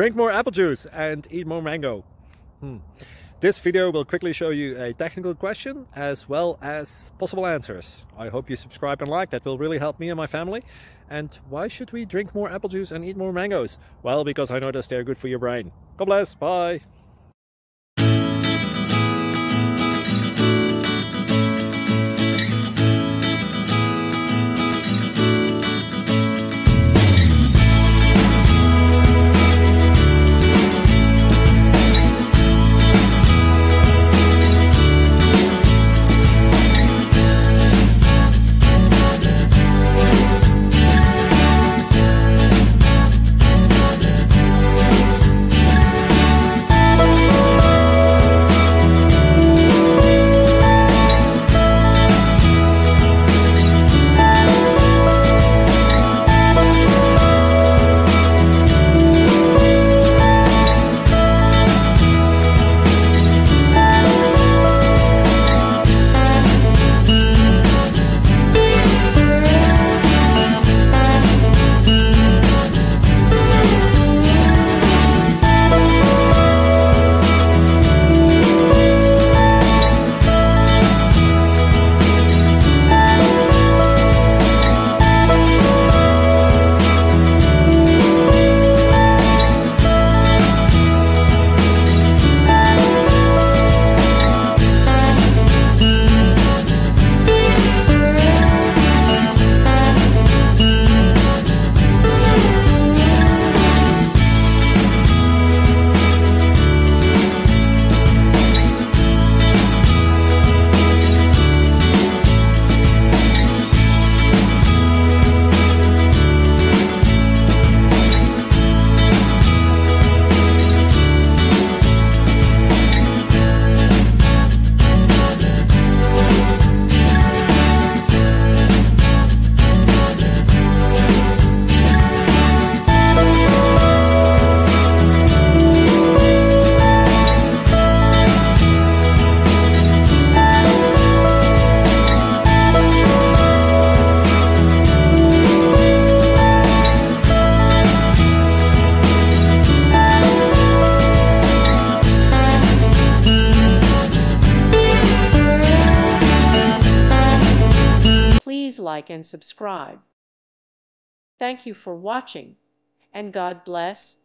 Drink more apple juice and eat more mango. This video will quickly show you a technical question as well as possible answers. I hope you subscribe and like, that will really help me and my family. And why should we drink more apple juice and eat more mangoes? Well, because I noticed they're good for your brain. God bless, bye! Please like and subscribe. Thank you for watching, and God bless.